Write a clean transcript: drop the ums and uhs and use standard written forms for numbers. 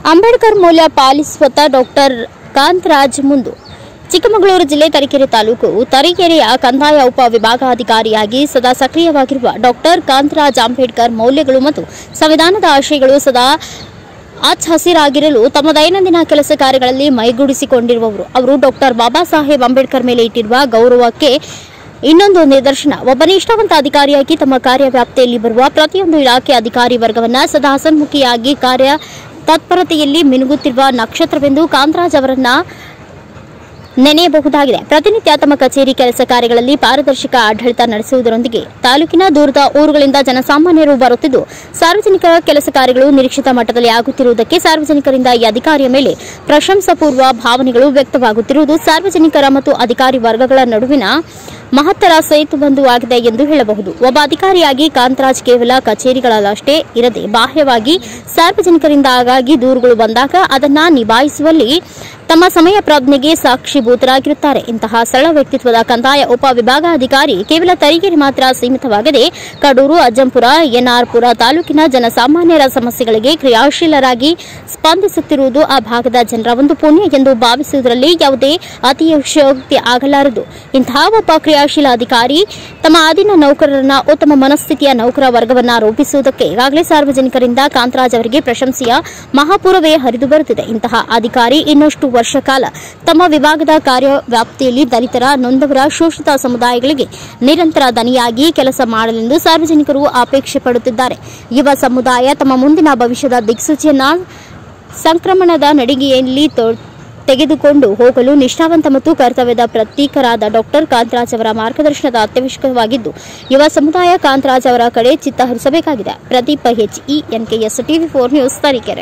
ಅಂಬೇಡ್ಕರ್ ಮೌಲ್ಯ ಪಾಲಿಸುವತ್ತ ಡಾಕ್ಟರ್ ಕಾಂತರಾಜ್ ಮುಂದು. ಚಿಕ್ಕಮಗಳೂರು ಜಿಲ್ಲೆ ತರೀಕೆರೆ ತಾಲೂಕು ತರೀಕೆರೆಯ ಕಂದಾಯ ಉಪ ವಿಭಾಗಾಧಿಕಾರಿಯಾಗಿ ಸದಾ ಸಕ್ರಿಯವಾಗಿರುವ ಡಾಕ್ಟರ್ ಕಾಂತರಾಜ್ ಅಂಬೇಡ್ಕರ್ ಮೌಲ್ಯಗಳು ಮತ್ತು ಸಂವಿಧಾನದ ಆಶಯಗಳು ಸದಾ ಹಸಿರಾಗಿರಲು ತಮ್ಮ ದೈನಂದಿನ ಕೆಲಸ ಕಾರ್ಯಗಳಲ್ಲಿ ಮೈಗೂಡಿಸಿಕೊಂಡಿರುವವರು. ಅವರು ಡಾಕ್ಟರ್ ಬಾಬಾ ಸಾಹೇಬ್ ಅಂಬೇಡ್ಕರ್ ಮೇಲೆ ಇಟ್ಟಿರುವ ಗೌರವಕ್ಕೆ ಇನ್ನೊಂದು ನಿದರ್ಶನ. ಒಬ್ಬ ನಿಷ್ಠಾವಂತ ಅಧಿಕಾರಿಯಾಗಿ ತಮ್ಮ ಕಾರ್ಯವ್ಯಾಪ್ತಿಯಲ್ಲಿ ಬರುವ ಪ್ರತಿಯೊಂದು ಇಲಾಖೆ ಅಧಿಕಾರಿ ವರ್ಗವನ್ನ ಸದಾ ಹಸನ್ಮುಖಿಯಾಗಿ ಕಾರ್ಯ ತತ್ಪರತೆಯಲ್ಲಿ ಮಿನುಗುತ್ತಿರುವ ನಕ್ಷತ್ರವೆಂದು ಕಾಂತರಾಜ್ ಅವರನ್ನ ನೆನೆಯಬಹುದಾಗಿದೆ. ಪ್ರತಿನಿತ್ಯ ತಮ್ಮ ಕಚೇರಿ ಕೆಲಸ ಕಾರ್ಯಗಳಲ್ಲಿ ಪಾರದರ್ಶಕ ಆಡಳಿತ ನಡೆಸುವುದರೊಂದಿಗೆ ತಾಲೂಕಿನ ದೂರದ ಊರುಗಳಿಂದ ಜನಸಾಮಾನ್ಯರು ಬರುತ್ತಿದ್ದು ಸಾರ್ವಜನಿಕರ ಕೆಲಸ ಕಾರ್ಯಗಳು ನಿರೀಕ್ಷಿತ ಮಟ್ಟದಲ್ಲಿ ಆಗುತ್ತಿರುವುದಕ್ಕೆ ಸಾರ್ವಜನಿಕರಿಂದ ಈ ಅಧಿಕಾರಿಯ ಮೇಲೆ ಪ್ರಶಂಸಾಪೂರ್ವ ಭಾವನೆಗಳು ವ್ಯಕ್ತವಾಗುತ್ತಿರುವುದು ಸಾರ್ವಜನಿಕರ ಮತ್ತು ಅಧಿಕಾರಿ ವರ್ಗಗಳ ನಡುವಿನ ಮಹತ್ತರ ಸೇತುಬಂಧುವಾಗಿದೆ ಎಂದು ಹೇಳಬಹುದು. ಒಬ್ಬ ಅಧಿಕಾರಿಯಾಗಿ ಕಾಂತರಾಜ್ ಕೇವಲ ಕಚೇರಿಗಳಲ್ಲಷ್ಟೇ ಇರದೆ ಬಾಹ್ಯವಾಗಿ ಸಾರ್ವಜನಿಕರಿಂದ ಆಗಾಗ್ಗೆ ದೂರುಗಳು ಬಂದಾಗ ಅದನ್ನ ನಿಭಾಯಿಸುವಲ್ಲಿ ತಮ್ಮ ಸಮಯ ಪ್ರಜ್ಞೆಗೆ ಸಾಕ್ಷಿಭೂತರಾಗಿರುತ್ತಾರೆ. ಇಂತಹ ಸರಳ ವ್ಯಕ್ತಿತ್ವದ ಕಂದಾಯ ಉಪ ವಿಭಾಗಾಧಿಕಾರಿ ಕೇವಲ ತರೀಕೆರೆ ಮಾತ್ರ ಸೀಮಿತವಾಗದೆ ಕಡೂರು, ಅಜ್ಜಂಪುರ, ಎನ್ಆರ್ಪುರ ತಾಲೂಕಿನ ಜನಸಾಮಾನ್ಯರ ಸಮಸ್ಯೆಗಳಿಗೆ ಕ್ರಿಯಾಶೀಲರಾಗಿ ಸ್ಪಂದಿಸುತ್ತಿರುವುದು ಆ ಭಾಗದ ಜನರ ಒಂದು ಪುಣ್ಯ ಎಂದು ಭಾವಿಸುವುದರಲ್ಲಿ ಯಾವುದೇ ಅತಿಶಯೋಕ್ತಿ ಆಗಲಾರದು. ಇಂತಹ ಒಬ್ಬ ಕ್ರಿಯಾಶೀಲ ಅಧಿಕಾರಿ ತಮ್ಮ ಅಧೀನ ನೌಕರರನ್ನ ಉತ್ತಮ ಮನಸ್ಥಿತಿಯ ನೌಕರ ವರ್ಗವನ್ನ ರೂಪಿಸುವುದಕ್ಕೆ ಈಗಾಗಲೇ ಸಾರ್ವಜನಿಕರಿಂದ ಕಾಂತರಾಜ್ ಅವರಿಗೆ ಪ್ರಶಂಸೆಯ ಮಹಾಪೂರವೇ ಹರಿದು ಬರುತ್ತಿದೆ. ಇಂತಹ ಅಧಿಕಾರಿ ಇನ್ನಷ್ಟು ವರ್ಷ ಕಾಲ ತಮ್ಮ ವಿಭಾಗದ ಕಾರ್ಯವ್ಯಾಪ್ತಿಯಲ್ಲಿ ದಲಿತರ, ನೊಂದವರ, ಶೋಷಿತ ಸಮುದಾಯಗಳಿಗೆ ನಿರಂತರ ದನಿಯಾಗಿ ಕೆಲಸ ಮಾಡಲೆಂದು ಸಾರ್ವಜನಿಕರು ಅಪೇಕ್ಷೆ ಪಡುತ್ತಿದ್ದಾರೆ. ಯುವ ಸಮುದಾಯ ತಮ್ಮ ಮುಂದಿನ ಭವಿಷ್ಯದ ದಿಕ್ಸೂಚಿಯನ್ನ ಸಂಕ್ರಮಣದ ನಡಿಗೆಯಲ್ಲಿ ತೆಗೆದುಕೊಂಡು ಹೋಗಲು ನಿಷ್ಠಾವಂತ ಮತ್ತು ಕರ್ತವ್ಯದ ಪ್ರತೀಕರಾದ ಡಾಕ್ಟರ್ ಕಾಂತರಾಜ್ ಅವರ ಮಾರ್ಗದರ್ಶನದ ಅತ್ಯವಶ್ಯಕವಾಗಿದ್ದು ಯುವ ಸಮುದಾಯ ಕಾಂತರಾಜ್ ಅವರ ಕಡೆ ಚಿತ್ತ ಹರಿಸಬೇಕಾಗಿದೆ. Pradeep HE NKS TV4 news Tarikere.